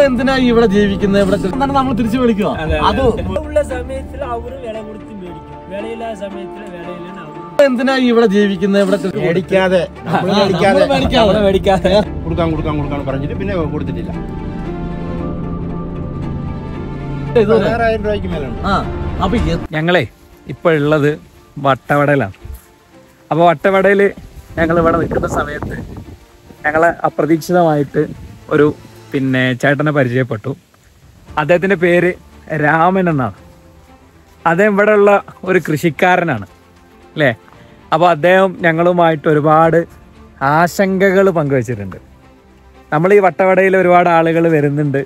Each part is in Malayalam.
എന്തിനാ ഇവിടെ ജീവിക്കുന്നത്? ഇവിടെ നമ്മൾ തിരിച്ചു വിളിക്കുക. അത് ഉള്ള സമയത്തിൽ അവര് വില കൊടുത്ത് മേടിക്കും, വിലയില്ലാത്ത സമയത്തിൽ വിലയില്ല. എന്തിനാ ഇവിടെ ജീവിക്കുന്നത്? ഇവിടെ മേടിക്കാതെ കൊടുക്കാൻ പറഞ്ഞിട്ട് പിന്നെ കൊടുത്തിട്ടില്ല. 16,000 രൂപയ്ക്ക് മേലാണ്. അപ്പൊ ഞങ്ങളെ ഇപ്പൊ ഉള്ളത് വട്ടവടയിലാണ്. അപ്പൊ വട്ടവടയിൽ ഞങ്ങൾ ഇവിടെ നിൽക്കുന്ന സമയത്ത് ഞങ്ങളെ അപ്രതീക്ഷിതമായിട്ട് ഒരു ചേട്ടനെ പരിചയപ്പെട്ടു. അദ്ദേഹത്തിൻ്റെ പേര് രാമൻ എന്നാണ്. അദ്ദേഹം ഇവിടെ ഉള്ള ഒരു കൃഷിക്കാരനാണ് അല്ലേ. അപ്പോൾ അദ്ദേഹം ഞങ്ങളുമായിട്ട് ഒരുപാട് ആശങ്കകൾ പങ്കുവച്ചിട്ടുണ്ട്. നമ്മൾ ഈ വട്ടവടയിൽ ഒരുപാട് ആളുകൾ വരുന്നുണ്ട്,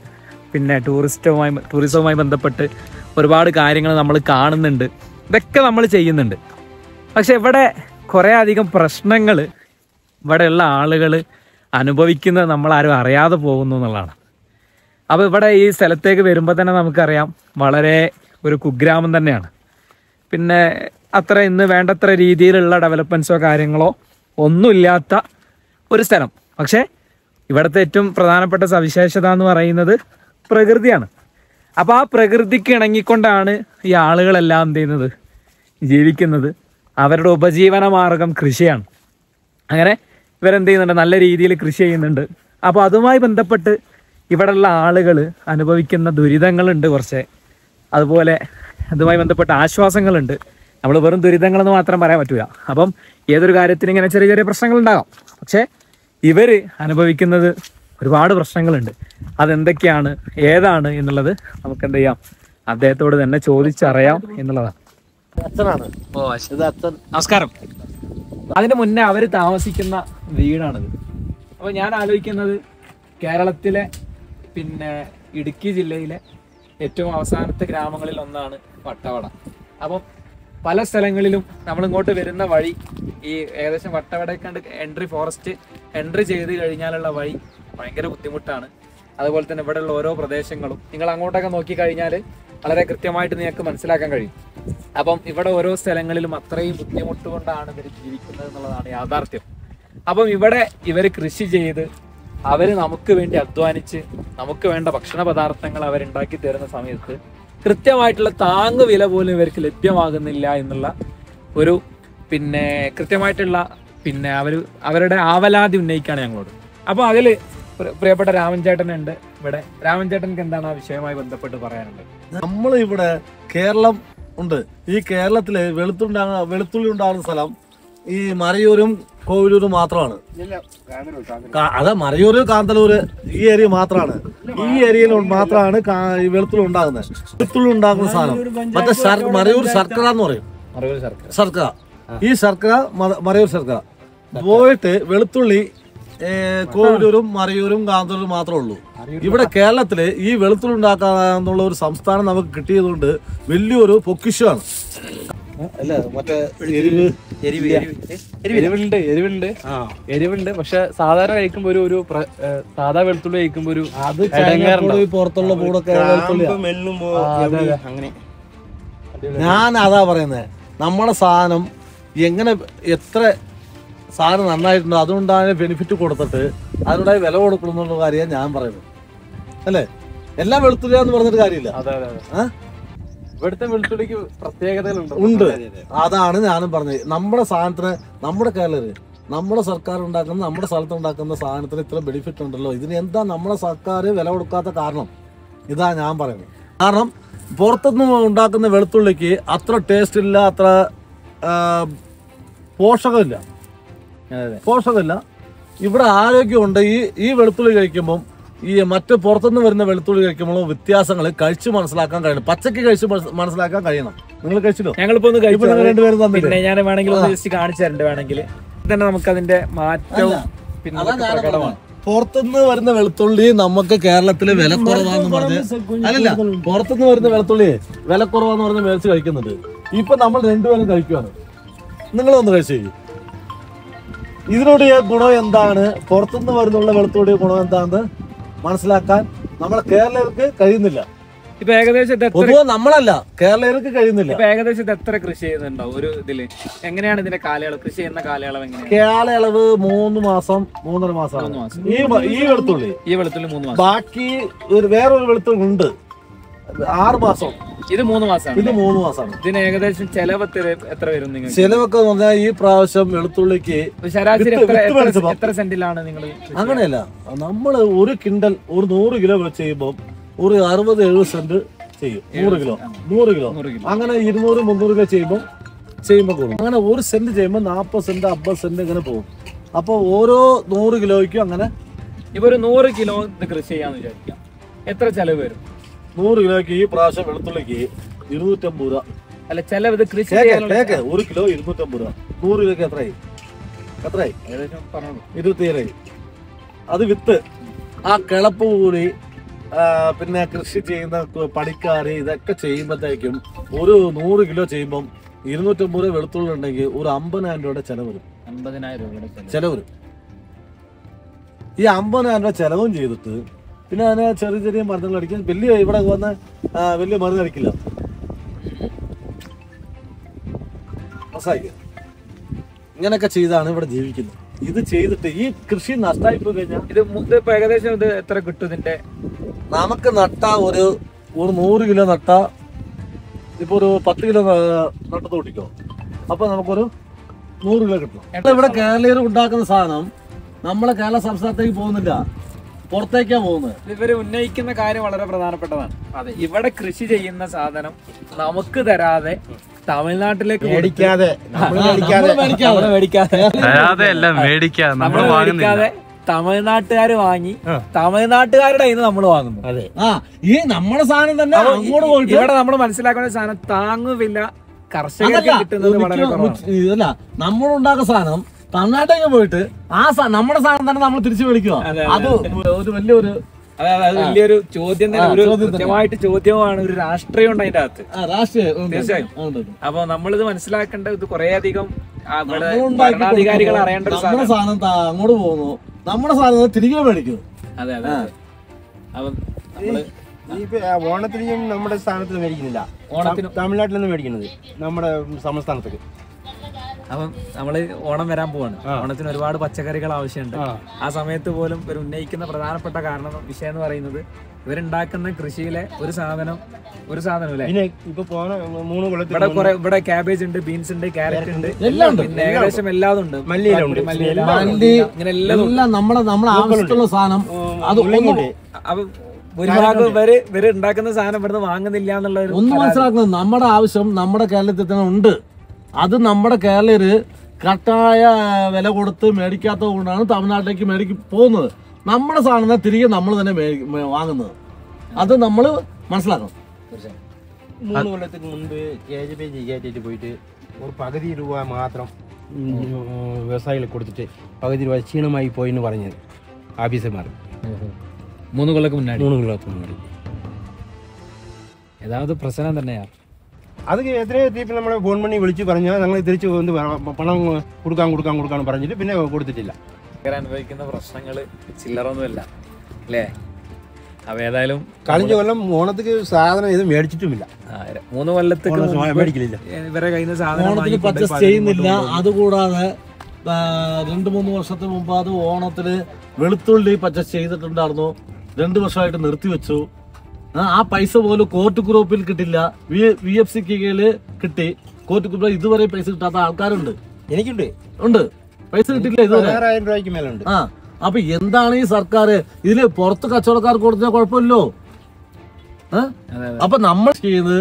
ടൂറിസവുമായി ബന്ധപ്പെട്ട് ഒരുപാട് കാര്യങ്ങൾ നമ്മൾ കാണുന്നുണ്ട്, ഇതൊക്കെ നമ്മൾ ചെയ്യുന്നുണ്ട്. പക്ഷെ ഇവിടെ കുറേ അധികം പ്രശ്നങ്ങൾ ഇവിടെയുള്ള ആളുകൾ അനുഭവിക്കുന്നത് നമ്മളാരും അറിയാതെ പോകുന്നു എന്നുള്ളതാണ്. അപ്പോൾ ഇവിടെ ഈ സ്ഥലത്തേക്ക് വരുമ്പോൾ തന്നെ നമുക്കറിയാം വളരെ ഒരു കുഗ്രാമം തന്നെയാണ്. പിന്നെ ഇന്ന് വേണ്ടത്ര രീതിയിലുള്ള ഡെവലപ്മെൻറ്റ്സോ കാര്യങ്ങളോ ഒന്നുമില്ലാത്ത ഒരു സ്ഥലം. പക്ഷേ ഇവിടുത്തെ ഏറ്റവും പ്രധാനപ്പെട്ട സവിശേഷത എന്ന് പറയുന്നത് പ്രകൃതിയാണ്. അപ്പോൾ ആ പ്രകൃതിക്ക് ഇണങ്ങിക്കൊണ്ടാണ് ഈ ആളുകളെല്ലാം എന്ത് ചെയ്യുന്നത്, ജീവിക്കുന്നത്. അവരുടെ ഉപജീവന മാർഗം കൃഷിയാണ്. അങ്ങനെ ഇവരെന്ത് ചെയ്യുന്നുണ്ട്, നല്ല രീതിയിൽ കൃഷി ചെയ്യുന്നുണ്ട്. അപ്പോൾ അതുമായി ബന്ധപ്പെട്ട് ഇവിടെയുള്ള ആളുകൾ അനുഭവിക്കുന്ന ദുരിതങ്ങളുണ്ട് കുറച്ച്, അതുപോലെ അതുമായി ബന്ധപ്പെട്ട ആശ്വാസങ്ങളുണ്ട്. നമ്മൾ വെറും ദുരിതങ്ങളെന്ന് മാത്രം പറയാൻ പറ്റില്ല. അപ്പം ഏതൊരു കാര്യത്തിനും ഇങ്ങനെ ചെറിയ ചെറിയ പ്രശ്നങ്ങളുണ്ടാകാം. പക്ഷേ ഇവർ അനുഭവിക്കുന്നത് ഒരുപാട് പ്രശ്നങ്ങളുണ്ട്. അതെന്തൊക്കെയാണ്, ഏതാണ് എന്നുള്ളത് നമുക്ക് എന്ത് ചെയ്യാം, അദ്ദേഹത്തോട് തന്നെ ചോദിച്ചറിയാം എന്നുള്ളതാണ്. അച്ഛനാണ്. നമസ്കാരം. അതിന് മുന്നേ അവർ താമസിക്കുന്ന വീടാണിത്. അപ്പോൾ ഞാൻ ആലോചിക്കുന്നത് കേരളത്തിലെ ഇടുക്കി ജില്ലയിലെ ഏറ്റവും അവസാനത്തെ ഗ്രാമങ്ങളിൽ ഒന്നാണ് വട്ടവട. അപ്പം പല സ്ഥലങ്ങളിലും നമ്മളിങ്ങോട്ട് വരുന്ന വഴി, ഈ ഏകദേശം വട്ടവടക്കണ്ട് ഫോറസ്റ്റ് എൻട്രി ചെയ്ത് കഴിഞ്ഞാലുള്ള വഴി ഭയങ്കര ബുദ്ധിമുട്ടാണ്. അതുപോലെ തന്നെ ഇവിടെയുള്ള ഓരോ പ്രദേശങ്ങളും നിങ്ങൾ അങ്ങോട്ടൊക്കെ നോക്കിക്കഴിഞ്ഞാൽ വളരെ കൃത്യമായിട്ട് നിങ്ങൾക്ക് മനസ്സിലാക്കാൻ കഴിയും. അപ്പം ഇവിടെ ഓരോ സ്ഥലങ്ങളിലും അത്രയും ബുദ്ധിമുട്ട് കൊണ്ടാണ് ഇവർ ജീവിക്കുന്നത് എന്നുള്ളതാണ് യാഥാർത്ഥ്യം. അപ്പം ഇവിടെ ഇവർ കൃഷി ചെയ്ത് അവർ നമുക്ക് വേണ്ടി അധ്വാനിച്ച് നമുക്ക് വേണ്ട ഭക്ഷണ പദാർത്ഥങ്ങൾ അവരുണ്ടാക്കി തരുന്ന സമയത്ത് കൃത്യമായിട്ടുള്ള താങ്ങ് വില പോലും ഇവർക്ക് ലഭ്യമാകുന്നില്ല എന്നുള്ള ഒരു കൃത്യമായിട്ടുള്ള അവരുടെ ആവലാതി ഉന്നയിക്കുകയാണ് ഞങ്ങളോട്. അപ്പോൾ അതിൽ പ്രിയപ്പെട്ട രാമൻ ചേട്ടനുണ്ട് ഇവിടെ. രാമൻ ചേട്ടനക്ക് എന്താണ് ആ വിഷയവുമായി ബന്ധപ്പെട്ട് പറയാനുള്ളത്? നമ്മൾ ഇവിടെ കേരളം ഉണ്ട്. ഈ കേരളത്തില് വെളുത്തുള്ളി ഉണ്ടാകുന്ന സ്ഥലം ഈ മറയൂരും കോവിലൂരും മാത്രമാണ്. അതെ, മറയൂര് കാന്തല്ലൂര് ഈ ഏരിയ മാത്രമാണ്. ഈ ഏരിയയിൽ മാത്രമാണ് ഈ വെളുത്തുള്ളി ഉണ്ടാകുന്നത്. വെളുത്തുള്ളി ഉണ്ടാക്കുന്ന സാധനം മറ്റേ മറയൂർ ശർക്കര എന്ന് പറയും. ശർക്കര, ഈ ശർക്കര മറയൂർ ശർക്കര പോയിട്ട് വെളുത്തുള്ളി കോവിലൂരും മറയൂരും കാന്തല്ലൂരും മാത്രമേ ഉള്ളൂ. ഇവിടെ കേരളത്തില് ഈ വെളുത്തുള്ളി ഉണ്ടാക്കാന്നുള്ള ഒരു സംസ്ഥാനം നമുക്ക് കിട്ടിയതുകൊണ്ട് വലിയൊരു പൊക്കിഷമാണ്. അല്ല, മറ്റേ എരിവുണ്ട്. പക്ഷെ സാധാരണ കഴിക്കുമ്പോ ഒരു സാധാ വെളുത്തുള്ളി കഴിക്കുമ്പോ ഒരു പുറത്തുള്ള പൂടൊക്കെ അങ്ങനെ. ഞാൻ അതാ പറയുന്നത്, നമ്മളെ സാധനം എങ്ങനെ എത്ര സാധനം നന്നായിട്ടുണ്ടോ അതുകൊണ്ടാണ് ബെനിഫിറ്റ് കൊടുത്തിട്ട് അതിനുണ്ടായി വില കൊടുക്കണം എന്നുള്ള കാര്യമാണ് ഞാൻ പറയുന്നത്. അല്ലേ, എല്ലാം വെളുത്തുള്ളിയാന്ന് പറഞ്ഞിട്ട് കാര്യമില്ല. ഇവിടുത്തെ വെളുത്തുള്ളിക്ക് പ്രത്യേകതകളുണ്ട്. അതാണ് ഞാനും പറഞ്ഞത്. നമ്മുടെ സാധനത്തിന്, നമ്മുടെ കേരളത്തില് നമ്മുടെ സർക്കാർ ഉണ്ടാക്കുന്ന, നമ്മുടെ സ്ഥലത്ത് ഉണ്ടാക്കുന്ന സാധനത്തിന് ഇത്ര ബെനിഫിറ്റ് ഉണ്ടല്ലോ, ഇതിന് എന്താ നമ്മുടെ സർക്കാർ വില കൊടുക്കാത്ത കാരണം? ഇതാ ഞാൻ പറയുന്നത്. കാരണം പുറത്തുനിന്ന് ഉണ്ടാക്കുന്ന വെളുത്തുള്ളിക്ക് അത്ര ടേസ്റ്റ് ഇല്ല, അത്ര പോഷകമില്ല. ഇവിടെ ആരോഗ്യമുണ്ട്. ഈ വെളുത്തുള്ളി കഴിക്കുമ്പം ഈ മറ്റ് പുറത്തുനിന്ന് വരുന്ന വെളുത്തുള്ളി കഴിക്കുമ്പോൾ വ്യത്യാസങ്ങൾ കഴിച്ച് മനസ്സിലാക്കാൻ കഴിയണം. പച്ചക്ക് കഴിച്ച് മനസ്സിലാക്കാൻ കഴിയണം. നിങ്ങൾ കഴിച്ചില്ലോ? ഞങ്ങളിപ്പോ രണ്ടുപേരും തന്നെ ഞാൻ വേണമെങ്കിൽ കാണിച്ചു തരണ്ട്. വേണമെങ്കിൽ തന്നെ നമുക്ക് അതിന്റെ മാറ്റവും പുറത്തുനിന്ന് വരുന്ന വെളുത്തുള്ളി നമുക്ക് കേരളത്തില് വില കുറവാന്ന് പറഞ്ഞ്, അല്ലല്ല, പുറത്തുനിന്ന് വരുന്ന വെളുത്തുള്ളി വില കുറവാന്ന് പറഞ്ഞ് മേടിച്ച് കഴിക്കുന്നുണ്ട്. ഇപ്പൊ നമ്മൾ രണ്ടുപേരും കഴിക്കുവാണ്. നിങ്ങളൊന്ന് കഴിച്ചു. ഇതിനോട് ഗുണം എന്താണ്, പുറത്തുനിന്ന് വരുന്നുള്ള വെളുത്തുള്ളിയുടെ ഗുണം എന്താണെന്ന് മനസ്സിലാക്കാൻ നമ്മളെ കേരളീയർക്ക് കഴിയുന്നില്ല. ഇപ്പൊ ഏകദേശം ഇത് എത്ര പൊതുവെ നമ്മളല്ല കേരളീയർക്ക് കഴിയുന്നില്ല. ഇപ്പൊ ഏകദേശം ഇത് എത്ര കൃഷി ചെയ്യുന്നുണ്ടാവും ഒരു ഇതില്? എങ്ങനെയാണ് ഇതിന്റെ കാലയളവ്, കൃഷി ചെയ്യുന്ന കാലയളവ് എങ്ങനെയാണ്? കാലയളവ് 3 മാസം 3.5 മാസമാണ്. ഈ വെളുത്തുള്ളി 3 മാസം. ബാക്കി വേറൊരു വെളുത്തുള്ളി ഉണ്ട് 6 മാസം. ഇത് 3 മാസമാണ്. ഇത് 3 മാസമാണ്. ഇതിന് ഏകദേശം ചെലവ് എത്ര വരും നിങ്ങൾ? ചെലവൊക്കെ പറഞ്ഞാൽ ഈ പ്രാവശ്യം വെളുത്തുള്ളിക്ക് ശരാശരി എത്ര സെന്റിലാണ് നിങ്ങൾ? അങ്ങനെയല്ല, നമ്മള് 1 കിൻഡൽ ഒരു 100 കിലോ ചെയ്യുമ്പോൾ ഒരു 60-70 സെന്റ് ചെയ്യും. 100 കിലോ അങ്ങനെ 200-300 കിലോ ചെയ്യുമ്പോൾ കൂടും. അങ്ങനെ 1 സെന്റ് ചെയ്യുമ്പോൾ 40 സെന്റ് 50 സെന്റ് ഇങ്ങനെ പോകും. അപ്പൊ ഓരോ 100 കിലോയ്ക്കും അങ്ങനെ ഇപ്പൊ ഒരു 100 കിലോ കൃഷി ചെയ്യാന്ന് വിചാരിക്കാം, എത്ര ചെലവ് വരും? 100 കിലോയ്ക്ക് ഈ പ്രാവശ്യം വെളുത്തുള്ളിക്ക് 250 രൂപ. അല്ല ചെലവ് ഇത് കൃഷി 1 കിലോ 250 രൂപ. 100 കിലോക്ക് എത്രയായി? ഏകദേശം പറഞ്ഞു 27. അത് വിത്ത്, ആ കിളപ്പ് കൂടി, പിന്നെ കൃഷി ചെയ്യുന്ന പണിക്കാര് ഇതൊക്കെ ചെയ്യുമ്പോഴത്തേക്കും ഒരു 100 കിലോ ചെയ്യുമ്പം 250 രൂപ വെളുത്തുള്ളി ഉണ്ടെങ്കിൽ ഒരു 50,000 രൂപയുടെ ചെലവ് വരും. 50,000 രൂപയുടെ ചെലവ് വരും. ഈ 50,000 രൂപ ചെലവും ചെയ്തിട്ട് പിന്നെ അതിന് ചെറിയ മരുന്നുകൾ അടിക്കാൻ ഇവിടെ വന്ന് വലിയ മരുന്ന് അടിക്കില്ല. ഇങ്ങനെയൊക്കെ ചെയ്താണ് ഇവിടെ ജീവിക്കുന്നത്. ഇത് ചെയ്തിട്ട് ഈ കൃഷി നഷ്ടമായി പോയി കഴിഞ്ഞാൽ ഇത് ഏകദേശം ഇത് എത്ര കിട്ടും ഇതിന്റെ? നമുക്ക് നട്ട ഒരു 100 കിലോ നട്ട ഇപ്പൊ ഒരു 10 കിലോ നട്ടത്ത് കൂട്ടിക്കോ, അപ്പൊ നമുക്കൊരു 100 കിലോ കിട്ടും. ഇവിടെ കേരളീയർ ഉണ്ടാക്കുന്ന സാധനം നമ്മളെ കേരള സംസ്ഥാനത്തേക്ക് പോകുന്നില്ല, പുറത്തേക്കാ പോകുന്നത്. ഇവര് ഉന്നയിക്കുന്ന കാര്യം വളരെ പ്രധാനപ്പെട്ടതാണ്. അതെ, ഇവിടെ കൃഷി ചെയ്യുന്ന സാധനം നമുക്ക് തരാതെ തമിഴ്നാട്ടിലേക്ക് മേടിക്കാതെ തമിഴ്നാട്ടുകാർ വാങ്ങി തമിഴ്നാട്ടുകാരുടെ കയ്യിൽ നിന്ന് നമ്മൾ വാങ്ങുന്നു. അതെ, ഈ നമ്മുടെ സാധനം തന്നെ അങ്ങോട്ട് പോയിട്ട് ഇവിടെ നമ്മൾ മനസ്സിലാക്കുന്ന സാധനം താങ്ങുവില്ല കർഷകർക്ക് കിട്ടുന്നത് വളരെ ഇതല്ല. നമ്മളുണ്ടാക്കുന്ന സാധനം തമിഴ്നാട്ടിലേക്ക് പോയിട്ട് നമ്മുടെ സാധനം തന്നെ നമ്മൾ തിരിച്ചു മേടിക്കുക. അത് ഒരു വലിയൊരു വലിയൊരു ചോദ്യം തന്നെ, ഒരു കൃത്യമായിട്ട് ചോദ്യമാണ്. ഒരു രാഷ്ട്രീയം ഉണ്ട് അതിന്റെ അകത്ത്, തീർച്ചയായും. അപ്പൊ നമ്മളിത് മനസ്സിലാക്കേണ്ട, ഇത് കുറെ അധികം ഭരണാധികാരികൾ അറിയേണ്ട ഒരു നമ്മുടെ സാധനം അങ്ങോട്ട് പോകുന്നു, നമ്മുടെ സാധനം തിരികെ മേടിക്കുന്നു. അതെ അതെ. അപ്പൊ നമ്മള് ഓണത്തിനും നമ്മുടെ സ്ഥാനത്ത് മേടിക്കുന്നില്ല, തമിഴ്നാട്ടിലൊന്നും മേടിക്കുന്നത് നമ്മുടെ സംസ്ഥാനത്തേക്ക്. അപ്പം നമ്മള് ഓണം വരാൻ പോവാണ്. ഓണത്തിന് ഒരുപാട് പച്ചക്കറികൾ ആവശ്യമുണ്ട്. ആ സമയത്ത് പോലും ഇവർ ഉന്നയിക്കുന്ന പ്രധാനപ്പെട്ട വിഷയം എന്ന് പറയുന്നത് ഇവരുണ്ടാക്കുന്ന കൃഷിയിലെ ഒരു സാധനം അല്ലേ, ഇവിടെ ക്യാബേജ് ഉണ്ട്, ബീൻസ് ഉണ്ട്, ക്യാരറ്റ് ഉണ്ട്, പിന്നെ ഏകദേശം എല്ലാതും ഉണ്ട്. ഇങ്ങനെ എല്ലാം നമ്മുടെ ആവശ്യമുള്ള സാധനം അത് അപ്പൊ ഭൂരിഭാഗം ഇവര് ഉണ്ടാക്കുന്ന സാധനം ഇവിടുന്ന് വാങ്ങുന്നില്ല എന്നുള്ള ഒന്ന് മനസ്സിലാക്കുന്നത്. നമ്മുടെ ആവശ്യം നമ്മുടെ കേരളത്തിൽ തന്നെ ഉണ്ട്. അത് നമ്മുടെ കേരളീയര് കട്ടായ വില കൊടുത്ത് മേടിക്കാത്തത് കൊണ്ടാണ് തമിഴ്നാട്ടിലേക്ക് പോകുന്നത്. നമ്മുടെ സാധനം തിരികെ നമ്മൾ തന്നെ വാങ്ങുന്നത്. അത് നമ്മൾ മനസ്സിലാക്കണം. 3 കൊല്ലത്തിന് മുൻപ് KJP പോയിട്ട് ഒരു പകുതി രൂപ മാത്രം വ്യവസായികൾ കൊടുത്തിട്ട് പകുതി രൂപ ക്ഷീണമായി പോയി എന്ന് പറഞ്ഞത് ഓഫീസർമാർ 3 കൊല്ലത്തിന് മുന്നാടി. 3 കൊല്ലത്തിന് മുന്നാടി ഏതാവത് പ്രശ്നം തന്നെയാണ്. അത് എത്രയോ തീപ്പിൽ നമ്മളെ ഫോൺ പണി വിളിച്ച് പറഞ്ഞാൽ ഞങ്ങൾ തിരിച്ച് പണം കൊടുക്കാൻ പറഞ്ഞിട്ട് പിന്നെ കൊടുത്തിട്ടില്ല. അനുഭവിക്കുന്ന പ്രശ്നങ്ങള് ചില്ലറൊന്നുമില്ല അല്ലേ? അപ്പൊ ഏതായാലും കഴിഞ്ഞ കൊല്ലം ഓണത്തിന് സാധനം ഇത് മേടിച്ചിട്ടുമില്ല. 3 കൊല്ലത്തേക്ക് മേടിക്കില്ല, ഇവരെ കയ്യിൽ നിന്ന് സാധനം പർച്ചേസ് ചെയ്യുന്നില്ല. അതുകൂടാതെ 2-3 വർഷത്തിന് മുമ്പ് അത് ഓണത്തിന് വെളുത്തുള്ളി പർച്ചേസ് ചെയ്തിട്ടുണ്ടായിരുന്നു. 2 വർഷമായിട്ട് നിർത്തിവെച്ചു. ആ പൈസ പോലും കോർട്ട് ഗ്രൂപ്പിൽ കിട്ടില്ല. VFC കിട്ടി. കോർട്ട് ഗ്രൂപ്പിൽ ഇതുവരെ പൈസ കിട്ടാത്ത ആൾക്കാരുണ്ട്. ഉണ്ട് പൈസ കിട്ടില്ല ഇതുവരെ. 6,000 രൂപയ്ക്ക് മേലുണ്ട്. അപ്പൊ എന്താണ് ഈ സർക്കാർ ഇതില് പുറത്ത് കച്ചവടക്കാർക്ക് കൊടുത്താൽ കുഴപ്പമില്ലല്ലോ. അപ്പൊ നമ്മൾ ചെയ്യുന്നത്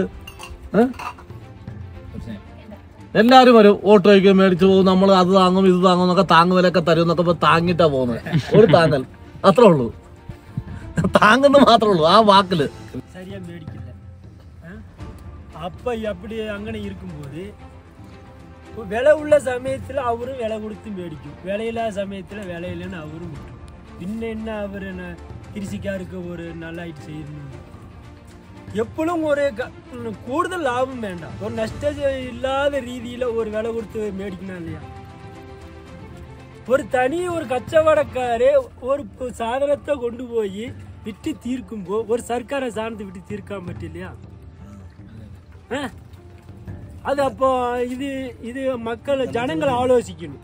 എല്ലാരും വരും, ഓട്ടോ ഒക്കെ മേടിച്ചു പോകും. നമ്മൾ അത് താങ്ങും ഇത് താങ്ങും എന്നൊക്കെ താങ്ങുവിലൊക്കെ തരും എന്നൊക്കെ താങ്ങിട്ടാ പോകുന്നത്. ഒരു താങ്ങൽ അത്രേ ഉള്ളൂ, താങ്ങുന്ന മാത്രമേ ഉള്ളൂ ആ വാക്കില്. சரியா மேடிக்கல. அப்ப அப்படி அங்கே இருக்கும்போது விலை உள்ள சமயத்தில் அவரும் விலை கொடுத்து மேடிக்கும், விலையில்லாத சமயத்தில் விலை இல்லைன்னு அவரும் விட்டுரும். பின்ன என்ன அவர் என்ன கிருஷிக்காருக்கு ஒரு நல்லாயிட்டு செய்யணும். எப்பளும் ஒரு கூடுதல் லாபம் வேண்டாம், ஒரு நஷ்டம் இல்லாத ரீதியில் ஒரு விலை கொடுத்து மேடிக்கணும் இல்லையா? ஒரு தனி ஒரு கச்சவடக்காரே ஒரு சாதனத்தை கொண்டு போய் വിറ്റ് തീർക്കുമ്പോ ഒരു സർക്കാരെ സാധനത്തെ വിറ്റ് തീർക്കാൻ പറ്റില്ല. അത് അപ്പോ ഇത് മക്കള് ജനങ്ങൾ ആലോചിക്കുന്നു.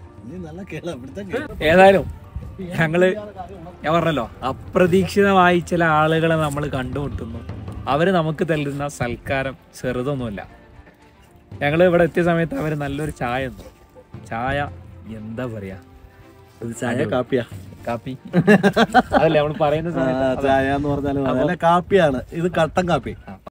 ഏതായാലും ഞങ്ങള് ഞാൻ പറഞ്ഞല്ലോ അപ്രതീക്ഷിതമായി ചില ആളുകളെ നമ്മൾ കണ്ടുമുട്ടുന്നു. അവര് നമുക്ക് തരുന്ന സൽക്കാരം ചെറുതൊന്നുമല്ല. ഞങ്ങൾ ഇവിടെ എത്തിയ സമയത്ത് അവര് നല്ലൊരു ചായ തന്നു. ചായ എന്താ പറയാ, ചായ കാപ്പിയാ? കാപ്പി അതല്ലേ നമ്മൾ പറയുന്ന സമയത്ത് ചായ എന്ന് പറഞ്ഞാൽ കാപ്പിയാണ്. ഇത് കട്ടൻ കാപ്പി.